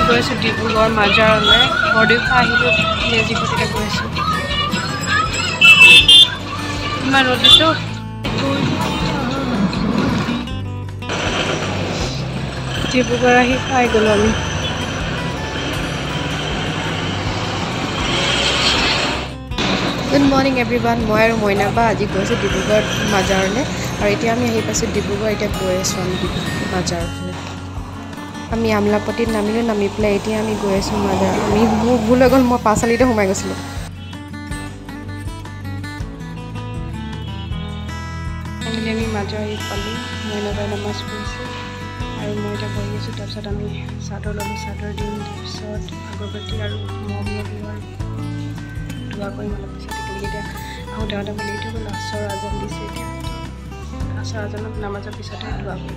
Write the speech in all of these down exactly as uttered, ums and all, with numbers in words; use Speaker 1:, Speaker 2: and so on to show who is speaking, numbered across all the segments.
Speaker 1: গৈ আছোঁ ডিব্ৰুগড় মাজাৰলৈ বৰদৈৰ পৰা আহিলোঁ মেজিকতে গৈ আছোঁ ইমান ৰ'দ দিছোঁ ডিব্ৰুগড় আহি পাই গ'লোঁ আমি গুড মৰ্ণিং এভৰিৱান মই আৰু মইনাবা আজি গৈছোঁ ডিব্ৰুগড় মাজাৰলৈ আৰু এতিয়া আমি আহি পাইছোঁ ডিব্ৰুগড় এতিয়া গৈ আছোঁ আমি মাজাৰলৈ আমি আমলাপট্টিত নামিলোঁ নামি পেলাই এতিয়া আমি গৈ আছোঁ মাজাৰ আমি মোৰ ভুল হৈ গ'ল মই পাঁচআলিতে সোমাই গৈছিলোঁ আমি আমি মাজাৰ আহি পালোঁ মইনাবাই নামাজ পঢ়িছোঁ আৰু মই এতিয়া বহি আছোঁ তাৰপিছত আমি চাদৰ ল'লোঁ চাদৰ দিম তাৰপিছত আগৰবাতি আৰু মম ল'লোঁ আৰু দোৱা কৰিম অলপ পিছত এতিয়া আহোঁতে আহোঁতে বুলি এইটো গ'ল আচৰ আজান দিছে এতিয়া আচৰ আজানত নামাজৰ পিছতে দোৱা কৰিম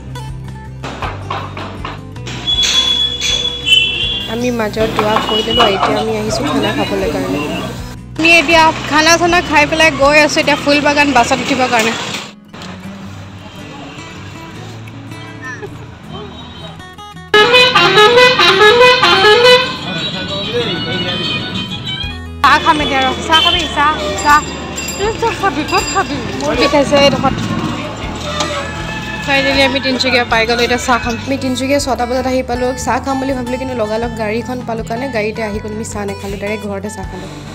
Speaker 1: আমি মাজত দোৱা কৰি দিলোঁ এতিয়া আমি আহিছোঁ খানা খাবলৈ কাৰণে আমি এতিয়া খানা চানা খাই পেলাই গৈ আছোঁ এতিয়া ফুল বাগান বাছত উঠিবৰ কাৰণে চাহ খাম এতিয়া আৰু চাহ খাবি চাহ চাহ চাহ খাবি ক'ত খাবি মোৰ বিষাইছে এইডোখৰত ফাইনেলি আমি তিনিচুকীয়া পাই গ'লোঁ এতিয়া চাহ খাম আমি তিনিচুকীয়া ছটা বজাত আহি পালোঁ চাহ খাম বুলি ভাবিলোঁ কিন্তু লগালগ গাড়ীখন পালোঁ কাৰণে গাড়ীতে আহি গ'লোঁ আমি চাহ নাখালোঁ ডাইৰেক্ট ঘৰতে চাহ খালোঁ